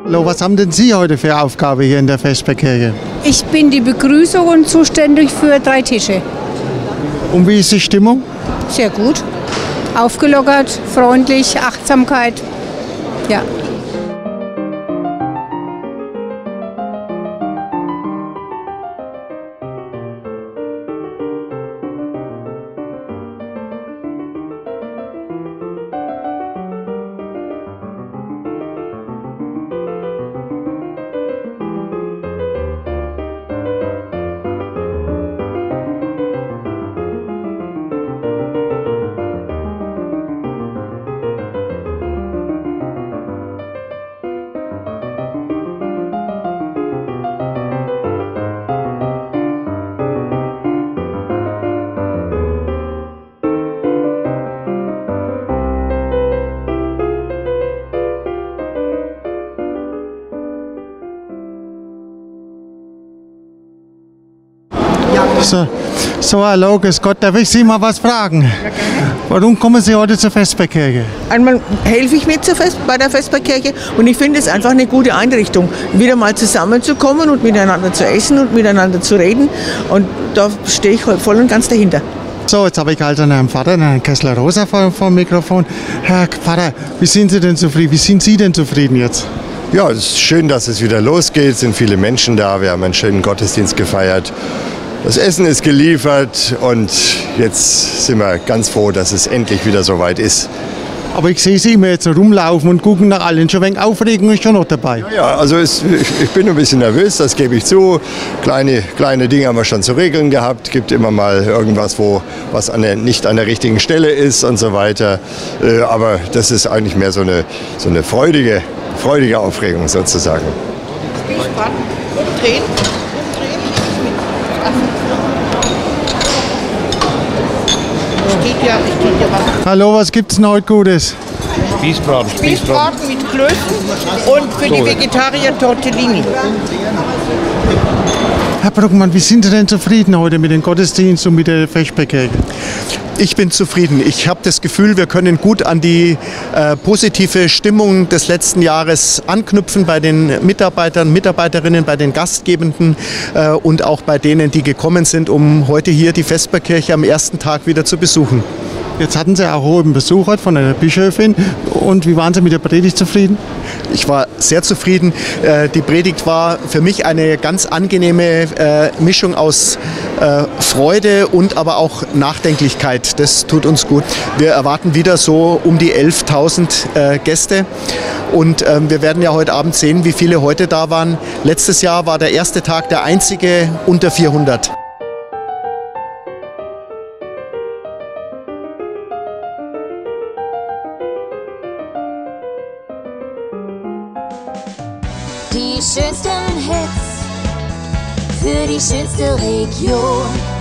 Hallo, was haben denn Sie heute für Aufgabe hier in der Vesperkirche? Ich bin die Begrüßung und zuständig für 3 Tische. Und wie ist die Stimmung? Sehr gut. Aufgelockert, freundlich, Achtsamkeit. Ja. So, hallo, grüß Gott, darf ich Sie mal was fragen? Warum kommen Sie heute zur Vesperkirche? Einmal helfe ich mit bei der Vesperkirche und ich finde es einfach eine gute Einrichtung, wieder mal zusammenzukommen und miteinander zu essen und miteinander zu reden, und da stehe ich voll und ganz dahinter. So, jetzt habe ich also einen Vater, einen Kessler-Rosa vor dem Mikrofon. Herr Pfarrer, wie sind Sie denn zufrieden? Wie sind Sie denn zufrieden jetzt? Ja, es ist schön, dass es wieder losgeht. Es sind viele Menschen da. Wir haben einen schönen Gottesdienst gefeiert. Das Essen ist geliefert und jetzt sind wir ganz froh, dass es endlich wieder soweit ist. Aber ich sehe Sie immer jetzt so rumlaufen und gucken nach allen. Schon ein wenig Aufregung ist schon noch dabei. Ja, also ich bin ein bisschen nervös, das gebe ich zu. Kleine Dinge haben wir schon zu regeln gehabt. Es gibt immer mal irgendwas, was nicht an der richtigen Stelle ist und so weiter. Aber das ist eigentlich mehr so eine freudige Aufregung sozusagen. Drehen. Steht ja was. Hallo, was gibt's denn heute Gutes? Spießbraten mit Klößen und für die Vegetarier Tortellini. Herr Bruckmann, wie sind Sie denn zufrieden heute mit dem Gottesdienst und mit der Vesperkirche? Ich bin zufrieden. Ich habe das Gefühl, wir können gut an die positive Stimmung des letzten Jahres anknüpfen bei den Mitarbeitern, Mitarbeiterinnen, bei den Gastgebenden und auch bei denen, die gekommen sind, um heute hier die Vesperkirche am ersten Tag wieder zu besuchen. Jetzt hatten Sie auch hohen Besuch heute von der Bischöfin. Und wie waren Sie mit der Predigt zufrieden? Ich war sehr zufrieden. Die Predigt war für mich eine ganz angenehme Mischung aus Freude und aber auch Nachdenklichkeit. Das tut uns gut. Wir erwarten wieder so um die 11.000 Gäste. Und wir werden ja heute Abend sehen, wie viele heute da waren. Letztes Jahr war der erste Tag der einzige unter 400. Die schönsten Hits für die schönste Region.